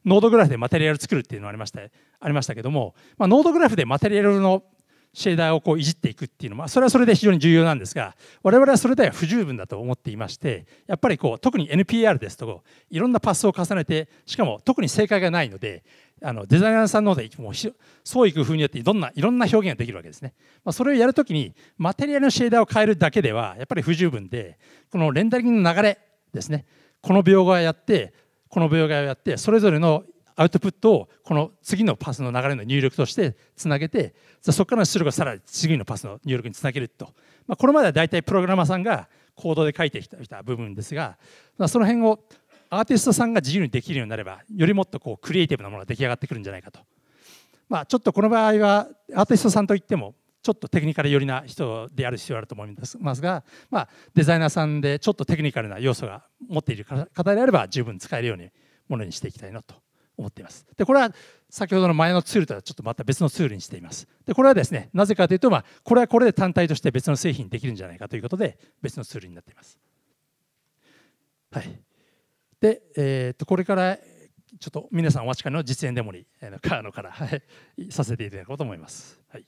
ノードグラフでマテリアル作るっていうのがありましたけども、ノードグラフでマテリアルのシェーダーをこういじっていくっていうのは、それはそれで非常に重要なんですが、我々はそれでは不十分だと思っていまして、やっぱりこう特に NPR ですといろんなパスを重ねて、しかも特に正解がないので、デザイナーさんの方でもう創意工夫によっていろんな表現ができるわけですね。それをやるときにマテリアルのシェーダーを変えるだけではやっぱり不十分で、このレンダリングの流れですね、この描画をやってこの描画をやって、それぞれのアウトプットをこの次のパスの流れの入力としてつなげて、そこからの出力をさらに次のパスの入力につなげると、これまでは大体プログラマーさんがコードで書いてきた部分ですが、その辺をアーティストさんが自由にできるようになれば、よりもっとこうクリエイティブなものが出来上がってくるんじゃないかと。ちょっとこの場合はアーティストさんといってもちょっとテクニカル寄りな人である必要があると思いますが、デザイナーさんでちょっとテクニカルな要素が持っている方であれば十分使えるようなものにしていきたいなと思っています。でこれは先ほどの前のツールとはちょっとまた別のツールにしています。でこれはですね、なぜかというと、これはこれで単体として別の製品にできるんじゃないかということで別のツールになっています。はい。で、これからちょっと皆さんお待ちかねの実演デモに川野からさせていただこうと思います。はい。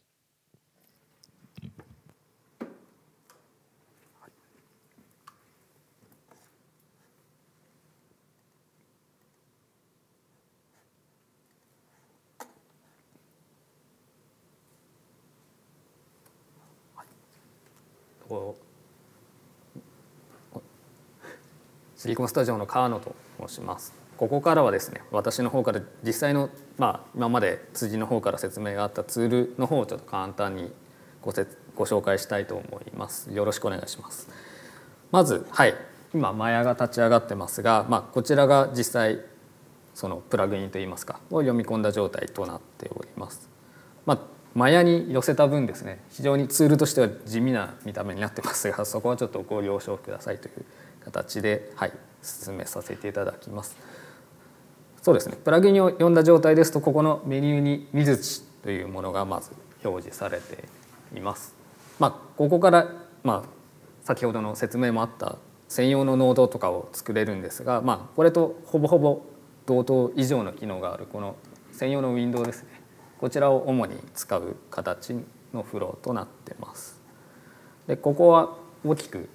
シリコンスタジオの川野と申します。ここからはですね、私の方から実際の、今まで辻の方から説明があったツールの方をちょっと簡単にご紹介したいと思います。よろしくお願いします。まず、今マヤが立ち上がってますが、こちらが実際そのプラグインといいますかを読み込んだ状態となっております。マヤに寄せた分ですね、非常にツールとしては地味な見た目になってますが、そこはちょっとご了承くださいという形で、進めさせていただきます。そうですね、プラグインを読んだ状態ですと、ここのメニューに水地というものがまず表示されています。ここから、先ほどの説明もあった専用のノードとかを作れるんですが、これとほぼほぼ同等以上の機能があるこの専用のウィンドウですね、こちらを主に使う形のフローとなっています。でここは大きく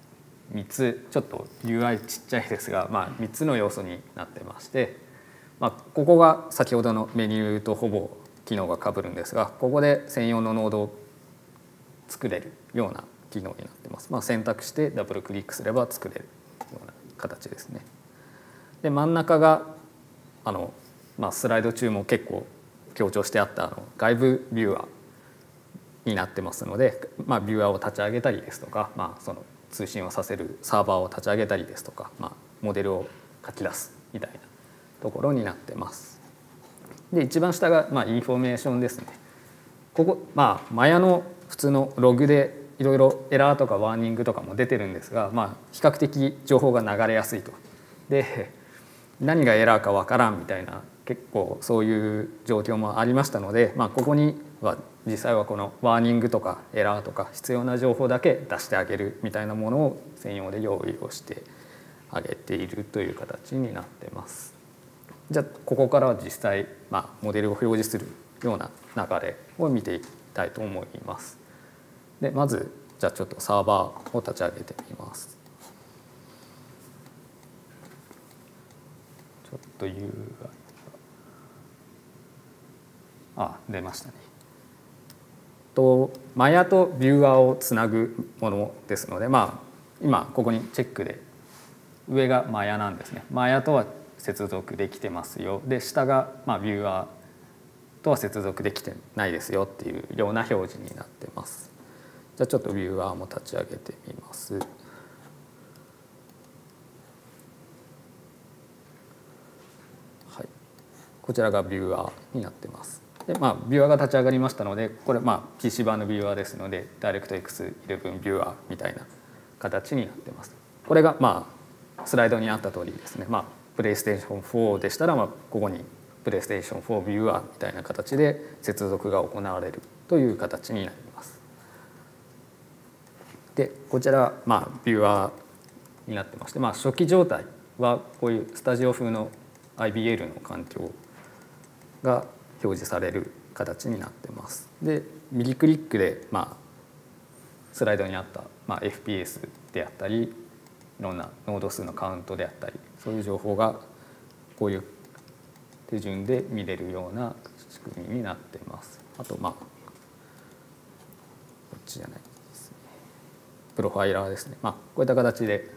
3つ、ちょっと UI ちっちゃいですが、3つの要素になってまして、ここが先ほどのメニューとほぼ機能が被るんですが、ここで専用のノードを作れるような機能になってます。選択してダブルクリックすれば作れるような形ですね。で真ん中がスライド中も結構強調してあった外部ビューアーになってますので、ビューアーを立ち上げたりですとか、その通信をさせるサーバーを立ち上げたりですとか、モデルを書き出すみたいなところになってます。で一番下がインフォメーションですね。ここマヤの普通のログでいろいろエラーとかワーニングとかも出てるんですが、比較的情報が流れやすいと。で何がエラーかわからんみたいな結構そういう状況もありましたので、ここには実際はこのワーニングとかエラーとか必要な情報だけ出してあげるみたいなものを専用で用意をしてあげているという形になってます。じゃあここからは実際、モデルを表示するような流れを見ていきたいと思います。でまずじゃあちょっとサーバーを立ち上げてみます。ちょっと UI 出ましたね。マヤとビューアーをつなぐものですので、今ここにチェックで上がマヤなんですね。マヤとは接続できてますよ。で下がビューアーとは接続できてないですよっていうような表示になってます。じゃあちょっとビューアーも立ち上げてみます。こちらがビューアーになってます。でビューアーが立ち上がりましたので、これPC 版のビューアーですので DirectX 11ビューアーみたいな形になってます。これがスライドにあった通りですね、PlayStation 4でしたらここに PlayStation 4ビューアーみたいな形で接続が行われるという形になります。でこちらビューアーになってまして、初期状態はこういうスタジオ風の IBL の環境が表示される形になってます。で右クリックで、スライドにあった、FPS であったりいろんなノード数のカウントであったりそういう情報がこういう手順で見れるような仕組みになってます。あとこっちじゃないですね、プロファイラーですね。こういった形で、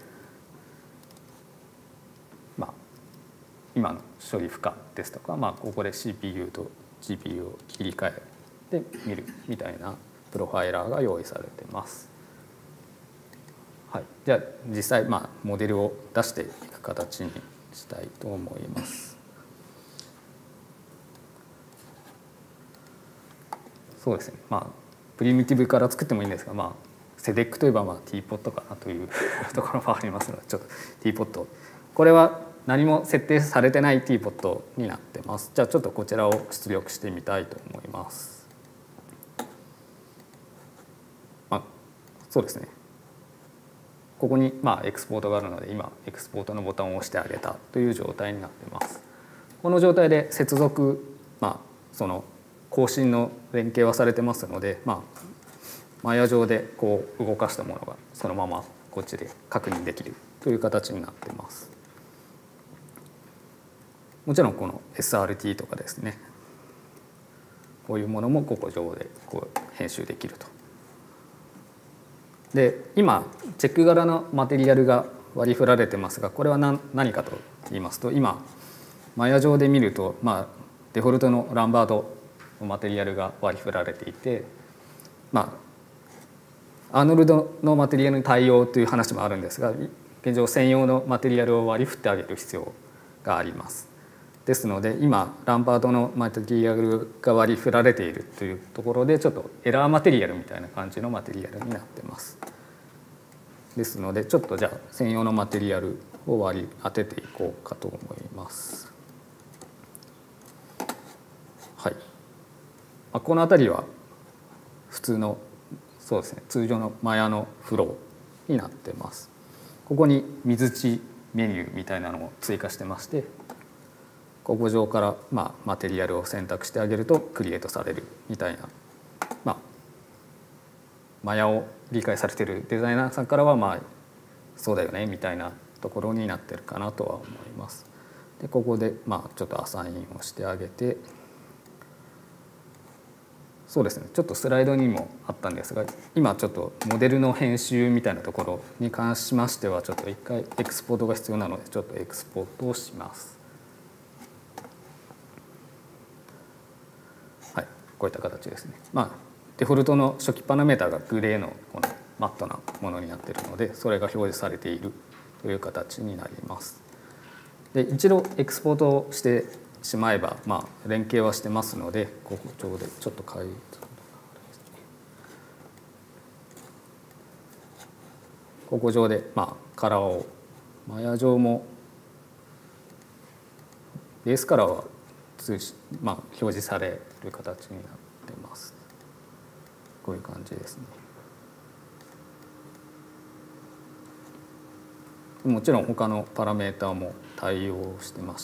今の処理負荷ですとか、ここで CPU と GPU を切り替えて見るみたいなプロファイラーが用意されてます。はい、じゃあ実際モデルを出していく形にしたいと思います。そうですね、プリミティブから作ってもいいんですが、セデックといえばティーポットかなというところもありますので、ちょっとティーポット、これは何も設定されてないティーポットになってます。じゃあちょっとこちらを出力してみたいと思います。そうですね、ここにエクスポートがあるので今エクスポートのボタンを押してあげたという状態になってます。この状態で接続、その更新の連携はされてますので、マヤ上でこう動かしたものがそのままこっちで確認できるという形になってます。もちろんこの SRT とかですね、こういうものもここ上でこう編集できると。で今チェック柄のマテリアルが割り振られてますが、これは何かと言いますと、今マヤ上で見ると、デフォルトのランバードのマテリアルが割り振られていて、アーノルドのマテリアルに対応という話もあるんですが、現状専用のマテリアルを割り振ってあげる必要があります。ですので今ランバードのマテリアルが割り振られているというところで、ちょっとエラーマテリアルみたいな感じのマテリアルになってます。ですのでちょっとじゃあ専用のマテリアルを割り当てていこうかと思います。はい、この辺りは普通のそうですね、通常のマヤのフローになってます。ここに水地メニューみたいなのを追加してまして、ここ上からマテリアルを選択してあげるとクリエイトされるみたいな、マヤを理解されているデザイナーさんからはそうだよねみたいなところになってるかなとは思います。でここでちょっとアサインをしてあげて、そうですね、ちょっとスライドにもあったんですが、今ちょっとモデルの編集みたいなところに関しましてはちょっと一回エクスポートが必要なので、ちょっとエクスポートをします。はい、こういった形ですね。デフォルトの初期パラメータがグレーのこのマットなものになっているので、それが表示されているという形になります。で一度エクスポートをしてしまえば、連携はしてますので、ここ上でちょっと変えここ上でカラーをマヤ上もベースカラーは表示される形になってます。こういう感じですね。もちろん他のパラメーターも対応してまして、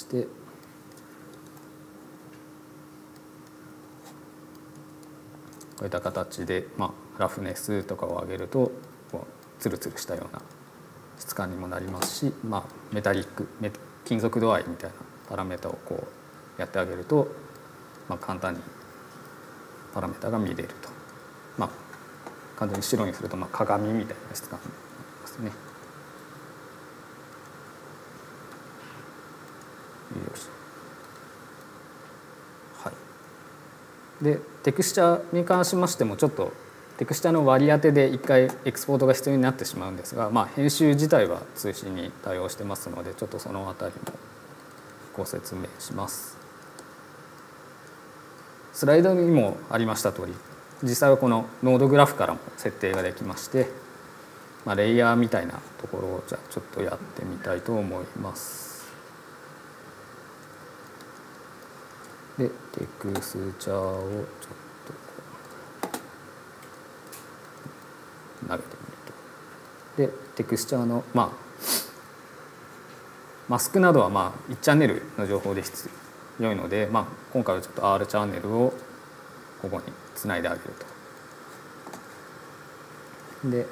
こういった形で、ラフネスとかを上げるとこうツルツルしたような質感にもなりますし、メタリック金属度合いみたいなパラメータをこうやってあげると、簡単にパラメータが見れると。完全に白にすると鏡みたいな質感になりますね。よし。はい。でテクスチャーに関しましてもちょっとテクスチャの割り当てで一回エクスポートが必要になってしまうんですが、編集自体は通信に対応してますので、ちょっとそのあたりもご説明します。スライドにもありました通り、実際はこのノードグラフからも設定ができまして、レイヤーみたいなところをじゃあちょっとやってみたいと思います。でテクスチャーをちょっと投げてみると、でテクスチャーのマスクなどは1チャンネルの情報で良いので、今回はちょっと R チャンネルをここにつないであげると。で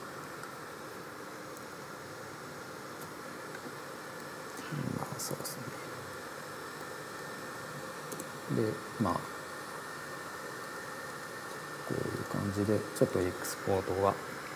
そうですね。でこういう感じでちょっとエクスポートが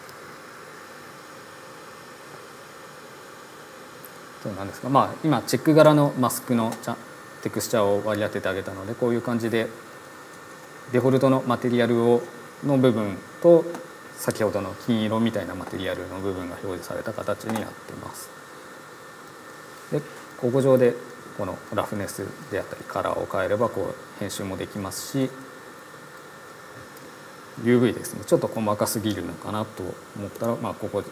そうなんですが、今チェック柄のマスクのテクスチャーを割り当ててあげたので、こういう感じでデフォルトのマテリアルの部分と先ほどの金色みたいなマテリアルの部分が表示された形になっています。でここ上でこのラフネスであったりカラーを変えればこう編集もできますし、 UV ですね、ちょっと細かすぎるのかなと思ったら、ここ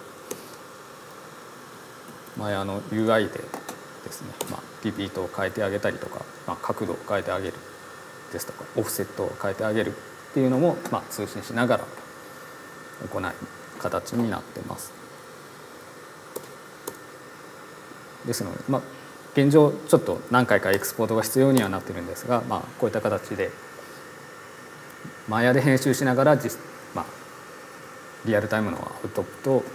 UI でですね、リピートを変えてあげたりとか、角度を変えてあげるですとかオフセットを変えてあげるっていうのも、通信しながら行う形になってます。ですので、現状ちょっと何回かエクスポートが必要にはなってるんですが、こういった形でマヤで編集しながらリアルタイムのアウトプットを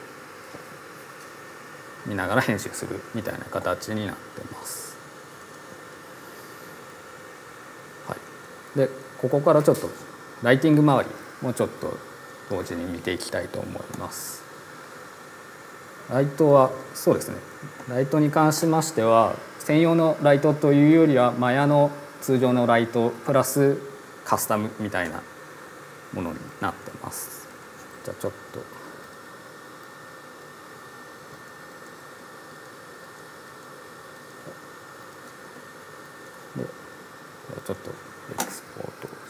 見ながら編集するみたいな形になってます。はい、でここからちょっとライティング周りもちょっと同時に見ていきたいと思います。ライトはそうですね、ライトに関しましては専用のライトというよりはマヤの通常のライトプラスカスタムみたいなものになってます。じゃあちょっとでちょっとエクスポートをします。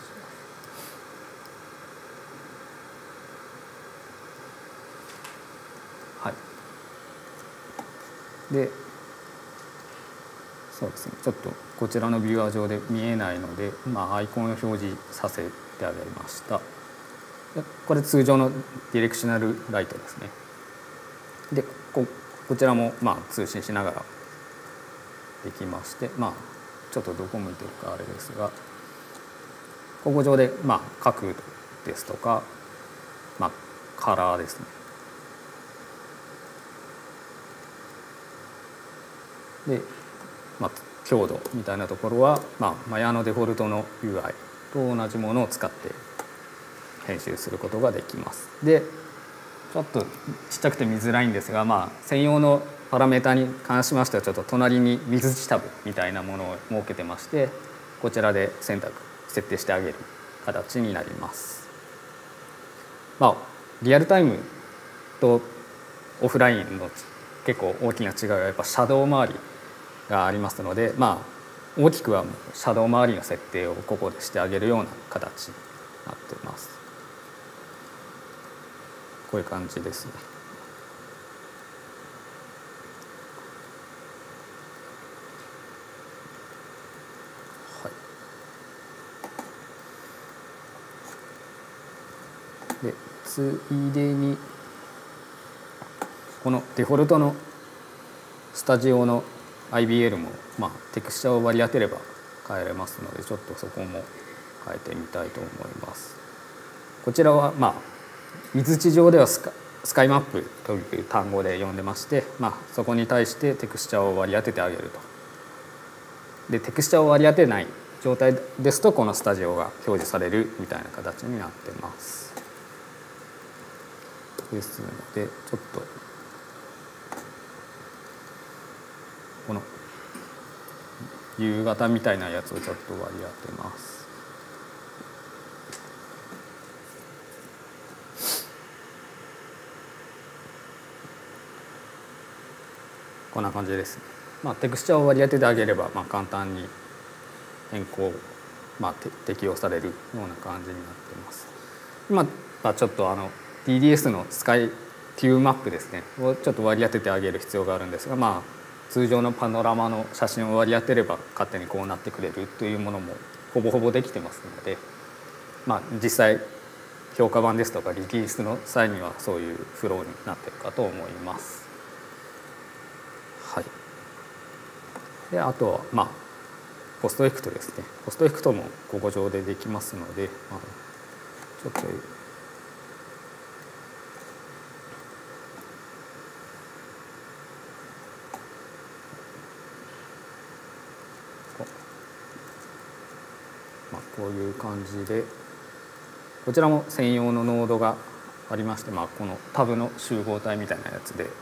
はい。でそうですね、ちょっとこちらのビューアー上で見えないので、アイコンを表示させてあげました。これ通常のディレクショナルライトですね。でこちらも通信しながらできまして、ちょっとどこ向いてるかあれですが、ここ上で角度ですとか、カラーですね。で強度みたいなところは、マヤのデフォルトの UI と同じものを使って編集することができます。でちょっとちっちゃくて見づらいんですが、専用のパラメータに関しましてはちょっと隣に水地タブみたいなものを設けてまして、こちらで設定してあげる形になります。リアルタイムとオフラインの結構大きな違いはやっぱシャドウ周りがありますので、大きくはシャドウ周りの設定をここでしてあげるような形になっています。こういう感じですね。はい。でついでにこのデフォルトのスタジオの IBL も、テクスチャを割り当てれば変えれますので、ちょっとそこも変えてみたいと思います。こちらは水地上ではスカイマップという単語で呼んでまして、そこに対してテクスチャを割り当ててあげると。でテクスチャを割り当てない状態ですとこのスタジオが表示されるみたいな形になってます。ですのでちょっとこの夕方みたいなやつをちょっと割り当てます。こんな感じですね。テクスチャを割り当ててあげれば、簡単に変更、適用されるような感じになっています。今はちょっとDDS のスカイ Q マップですねをちょっと割り当ててあげる必要があるんですが、通常のパノラマの写真を割り当てれば勝手にこうなってくれるというものもほぼほぼできてますので、実際評価版ですとかリリースの際にはそういうフローになっているかと思います。はい。 であとはポストエフェクトですね。ポストエフェクトもここ上でできますので、ちょっとこういう感じで、こちらも専用のノードがありまして、このタブの集合体みたいなやつで、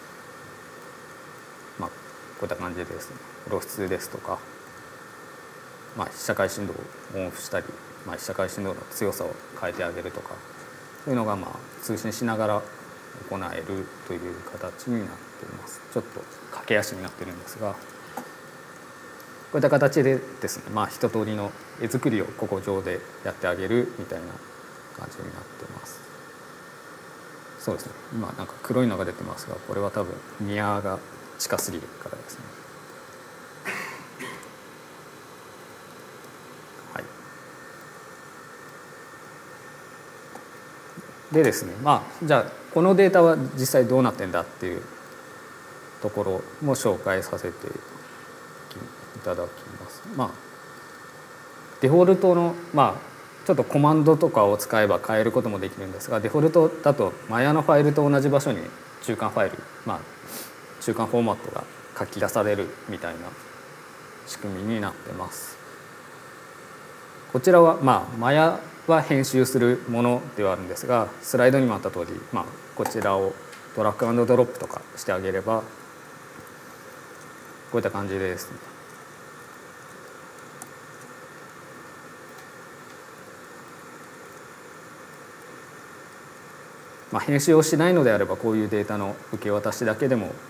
こういった感じでですね、露出ですとか、被写界深度をオンオフしたり、被写界深度の強さを変えてあげるとか、そういうのが通信しながら行えるという形になっています。ちょっと駆け足になってるんですが、こういった形でですね、一通りの絵作りをここ上でやってあげるみたいな感じになってます。そうですね、今なんか黒いのが出てますが、これは多分ニアが近すぎるからですね。はい。でですね、じゃあこのデータは実際どうなってんだっていうところも紹介させていただきます。デフォルトのちょっとコマンドとかを使えば変えることもできるんですが、デフォルトだとマヤのファイルと同じ場所に中間ファイル、中間フォーマットが書き出されるみたいな仕組みになってます。こちらはマヤは編集するものではあるんですが、スライドにもあった通り、こちらをドラッグ&ドロップとかしてあげればこういった感じですね。編集をしないのであれば、こういうデータの受け渡しだけでも、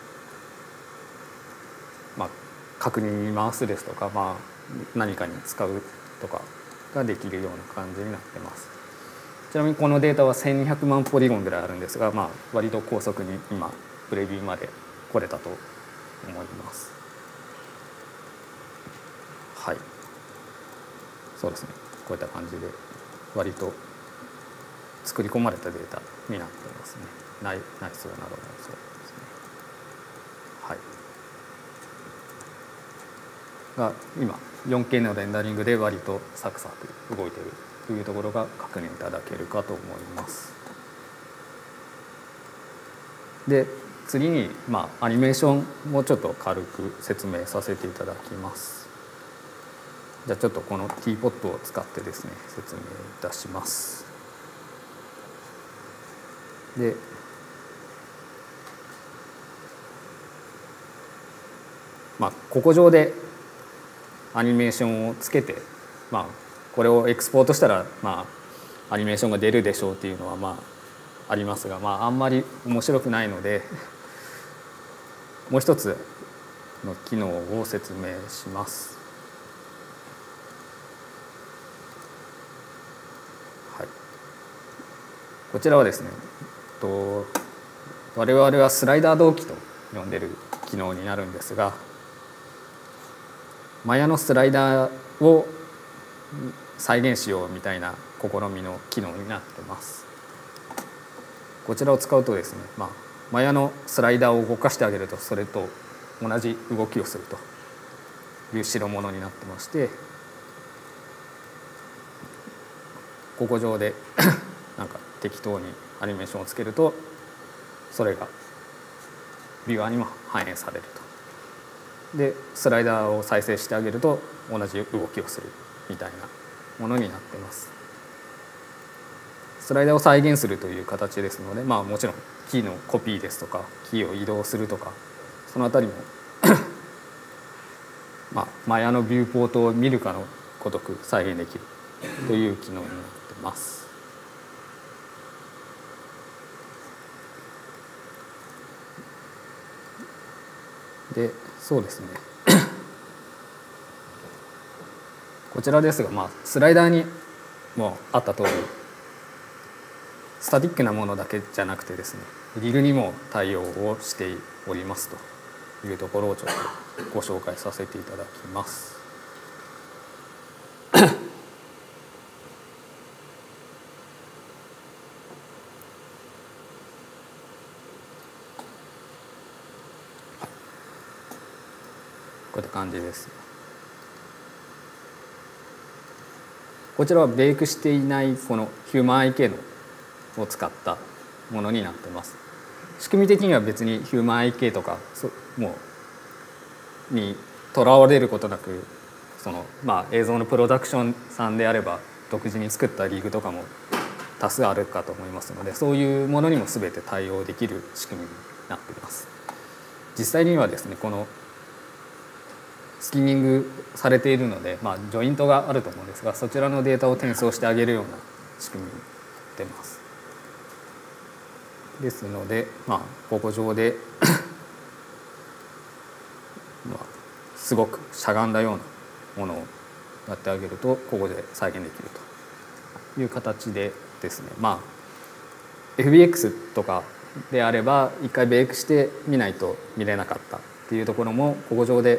確認に回すですとか、何かに使うとかができるような感じになってます。ちなみにこのデータは1200万ポリゴンぐらいあるんですが、割と高速に今プレビューまで来れたと思います。はい、そうですね、こういった感じで割と作り込まれたデータになっていますね。内装などもそうですね。はい。が今 4K のレンダリングで割とサクサク動いているというところが確認いただけるかと思います。で次にアニメーションもちょっと軽く説明させていただきます。じゃあちょっとこの T-POT を使ってですね説明いたします。でここ上でアニメーションをつけて、これをエクスポートしたらアニメーションが出るでしょうっていうのはありますが、あんまり面白くないのでもう一つの機能を説明します。はい、こちらはですね、我々はスライダー同期と呼んでる機能になるんですが、マヤのスライダーを再現しようみたいな試みの機能になってます。こちらを使うとですね、マヤのスライダーを動かしてあげるとそれと同じ動きをするという代物になってまして、ここ上でなんか適当にアニメーションをつけるとそれがビューアーにも反映されると。でスライダーを再生してあげると同じ動きをするみたいなものになっています。スライダーを再現するという形ですので、もちろんキーのコピーですとかキーを移動するとかそのあたりもマヤのビューポートを見るかのごとく再現できるという機能になっています。でそうですねこちらですが、スライダーにもあった通りスタティックなものだけじゃなくてですね、リグにも対応をしておりますというところをちょっとご紹介させていただきます。こって感じです。こちらはベークしていないこのヒューマンアイ系を使ったものになっています。仕組み的には別にヒューマンアイ系とかもうにとらわれることなく、映像のプロダクションさんであれば独自に作ったリグとかも多数あるかと思いますので、そういうものにも全て対応できる仕組みになっています。実際にはですね、このスキミングされているので、ジョイントがあると思うんですが、そちらのデータを転送してあげるような仕組みになっています。ですので、ここ上ですごくしゃがんだようなものをやってあげるとここで再現できるという形でですね、FBX とかであれば一回ベークして見ないと見れなかったっていうところもここ上で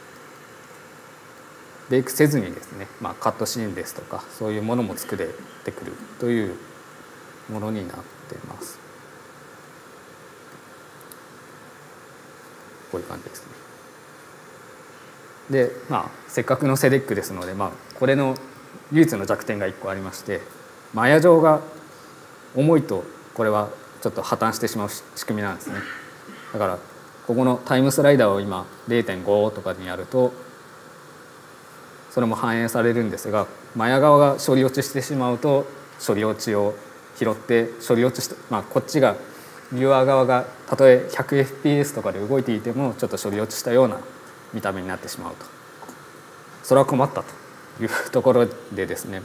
ベークせずにですね、カットシーンですとかそういうものも作れてくるというものになっています。こういう感じですね。で、せっかくのセデックですので、これの唯一の弱点が1個ありまして、マヤ上が重いとこれはちょっと破綻してしまう仕組みなんですね。だからここのタイムスライダーを今 0.5 とかにやるとそれも反映されるんですが、マヤ側が処理落ちしてしまうと処理落ちを拾って処理落ちして、こっちがビューアー側がたとえ 100fps とかで動いていてもちょっと処理落ちしたような見た目になってしまうと、それは困ったというところでですね、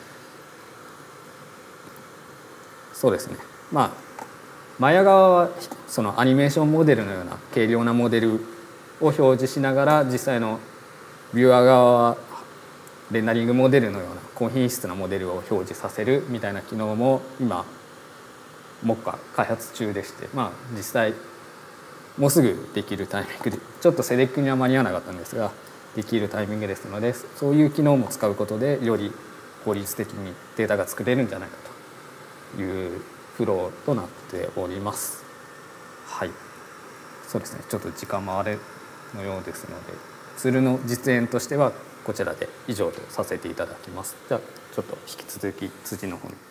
そうですね、マヤ側はそのアニメーションモデルのような軽量なモデルを表示しながら、実際のビューアー側はレンダリングモデルのような高品質なモデルを表示させるみたいな機能も今目下開発中でして、実際もうすぐできるタイミングで、ちょっとセデックには間に合わなかったんですができるタイミングですので、そういう機能も使うことでより効率的にデータが作れるんじゃないかというフローとなっております。はい、そうですね、ちょっと時間もあれのようですので、ツールの実演としてはこちらで以上とさせていただきます。じゃあちょっと引き続き辻の方に。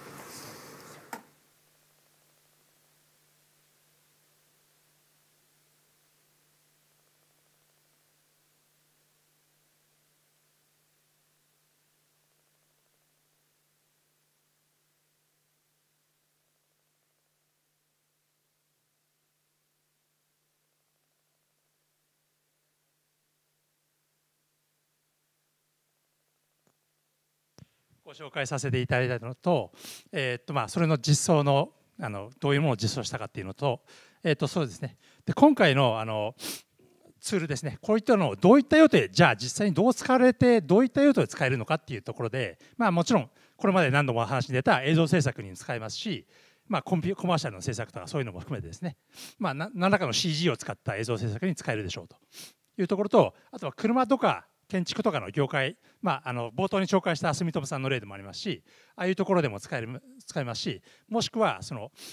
ご紹介させていただいたのと、それの実装のどういうものを実装したかっていうのと、そうですね。で今回のツールですね、こういったのをどういった用途で、じゃあ実際にどう使われて、どういった用途で使えるのかっていうところで、もちろんこれまで何度も話に出た映像制作に使えますし、コマーシャルの制作とかそういうのも含めてですね、何らかの CG を使った映像制作に使えるでしょうというところと、あとは車とか建築とかの業界、冒頭に紹介した住友さんの例でもありますし、ああいうところでも使えますし、もしくはその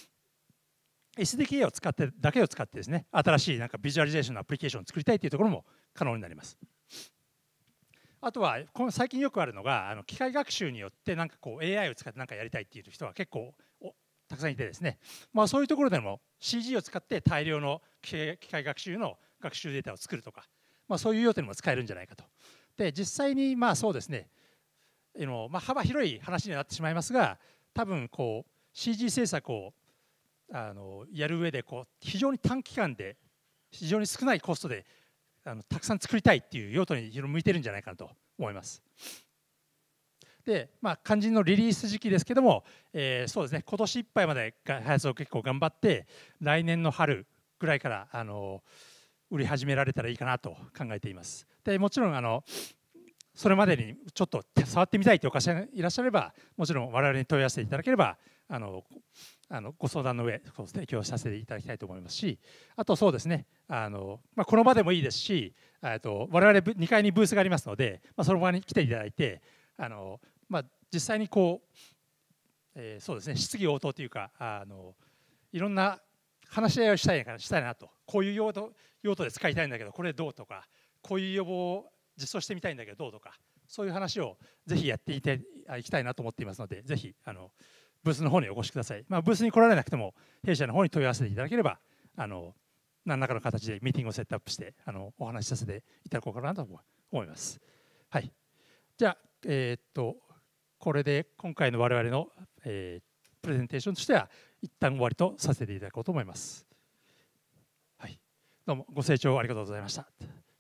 SDK を使ってだけを使ってですね、新しいビジュアリゼーションのアプリケーションを作りたいというところも可能になります。あとは最近よくあるのが機械学習によってAI を使ってやりたいっていう人は結構たくさんいてですね、そういうところでも CG を使って大量の機械学習の学習データを作るとか、そういう用途にも使えるんじゃないかと。で実際にそうですね、幅広い話になってしまいますが、多分CG 制作をやる上で非常に短期間で非常に少ないコストでたくさん作りたいっていう用途に向いてるんじゃないかなと思います。で、肝心のリリース時期ですけども、そうですね、今年いっぱいまで開発を結構頑張って、来年の春ぐらいから売り始められたらいいかなと考えています。でもちろんそれまでにちょっと触ってみたいというお客さんがいらっしゃれば、もちろん我々に問い合わせていただければご相談の上提供させていただきたいと思いますし、あとそうですね、この場でもいいですし、我々2階にブースがありますので、その場に来ていただいて実際にそうですね、質疑応答というかいろんな話し合いをしたいなと、こういう用途で使いたいんだけどこれどうとか、 こういう予防を実装してみたいんだけどどうとか、そういう話をぜひやっていきたいなと思っていますので、ぜひブースの方にお越しください。ブースに来られなくても弊社の方に問い合わせていただければ何らかの形でミーティングをセットアップしてお話しさせていただこうかなと思います。はい、じゃあ、これで今回の我々の、プレゼンテーションとしては一旦終わりとさせていただこうと思います。はい、どうもご清聴ありがとうございました。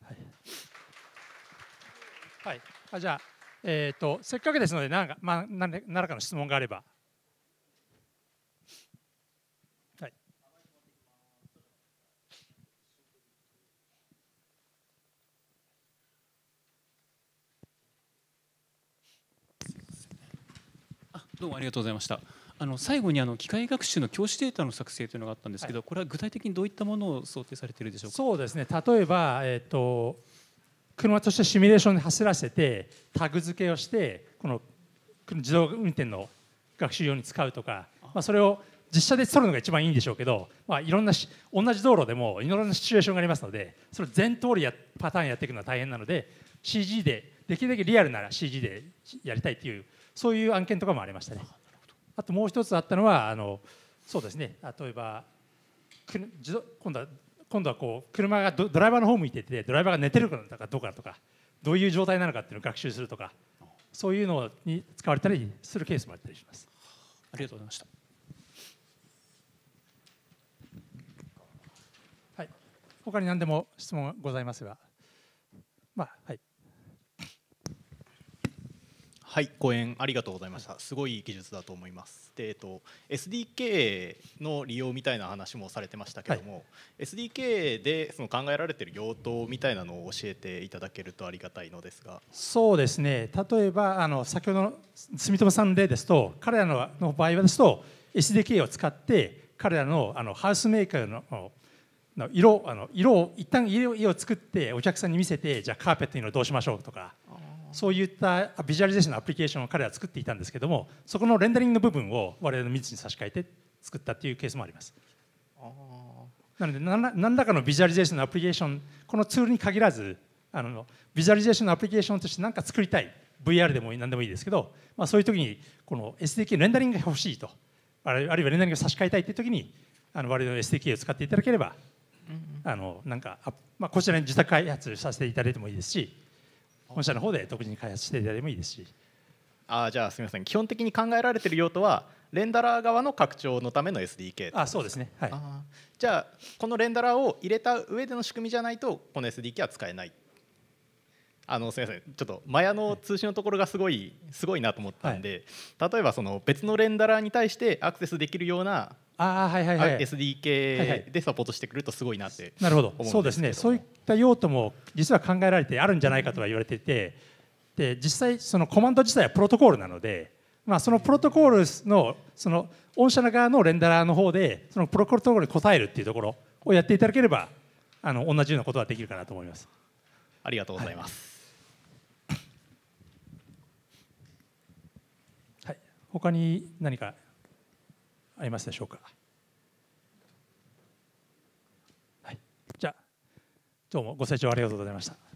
はい、じゃあ、せっかくですので何らかの質問があれば。はい、 どうもありがとうございました。最後に機械学習の教師データの作成というのがあったんですけど、これは具体的にどういったものを想定されているでしょうか。 そうですね、例えば、車としてシミュレーションで走らせてタグ付けをしてこの自動運転の学習用に使うとか、それを実写で撮るのが一番いいんでしょうけど、いろんな同じ道路でもいろんなシチュエーションがありますので、それを全通りパターンやっていくのは大変なので CG でできるだけリアルなら CG でやりたいっていう、そういう案件とかもありましたね。あともう一つあったのはそうですね、例えば今度はこう車がドライバーの方向いててドライバーが寝てるかどうかとか、どういう状態なのかっていうのを学習するとか、そういうのに使われたりするケースもあったりします。 ありがとうございました。 はい、他に何でも質問ございますが、はい。 はい、講演ありがとうございました。すごい技術だと思います。で、SDK の利用みたいな話もされてましたけども、はい、SDK でその考えられている用途みたいなのを教えていただけるとありがたいのですが。 そうですね、例えば先ほどの住友さんの例ですと、彼らの場合はですと SDK を使って彼らのハウスメーカーの色を一旦家を作ってお客さんに見せて、じゃあカーペットの色どうしましょうとか、そういったビジュアリゼーションのアプリケーションを彼らは作っていたんですけども、そこのレンダリングの部分を我々の技術に差し替えて作ったっていうケースもあります。なので何らかのビジュアリゼーションのアプリケーション、このツールに限らずビジュアリゼーションのアプリケーションとして何か作りたい、 VR でも何でもいいですけど、そういう時にこの SDK のレンダリングが欲しいと、あるいはレンダリングを差し替えたいという時に我々の SDK を使っていただければ、こちらに自宅開発させていただいてもいいですし、本社の方で独自に開発していただいてもいいですし。 じゃあすみません、基本的に考えられている用途はレンダラー側の拡張のための SDK。 そうですね、はい。 じゃあこのレンダラーを入れた上での仕組みじゃないとこの SDK は使えない。すみません、ちょっとマヤの通信のところがすごいなと思ったんで、例えばその別のレンダラーに対してアクセスできるようなSDK でサポートしてくるとすごいなって思うんですけど。なるほど、 そうですね、そういった用途も実は考えられてあるんじゃないかとは言われていて、で実際そのコマンド自体はプロトコールなので、そのプロトコールのその御社の側のレンダラーの方でそのプロトコールに応えるっていうところをやっていただければ同じようなことはできるかなと思います。 ありがとうございます。 はい、他に何かありますでしょうか。はい、じゃあどうもご清聴ありがとうございました。